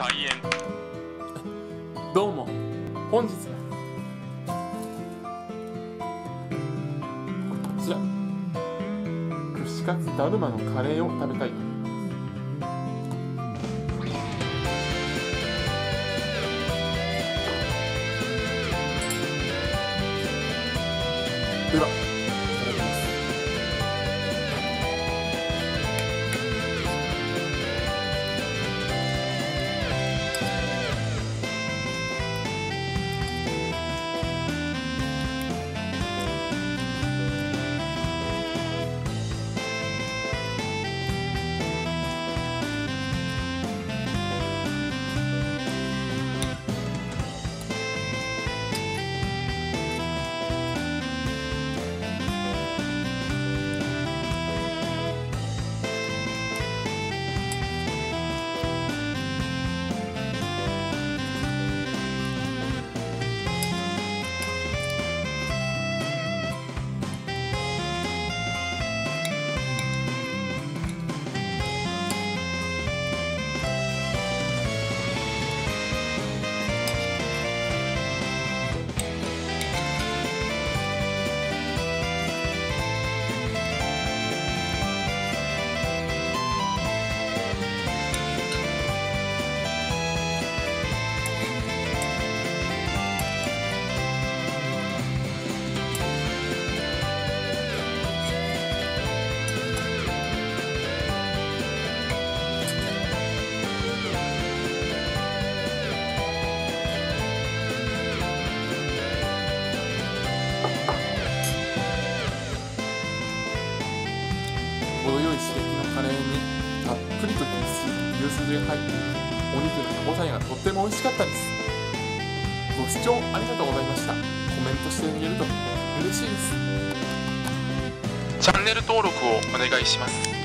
開演。 どうも、本日はこちら串カツだるまのカレーを食べたいと思います。では、いただきます。程よい刺激のカレーにたっぷりと牛すじが入っていて、お肉の歯応えがとっても美味しかったです。ご視聴ありがとうございました。コメントしてあげると嬉しいです。 チャンネル登録をお願いします。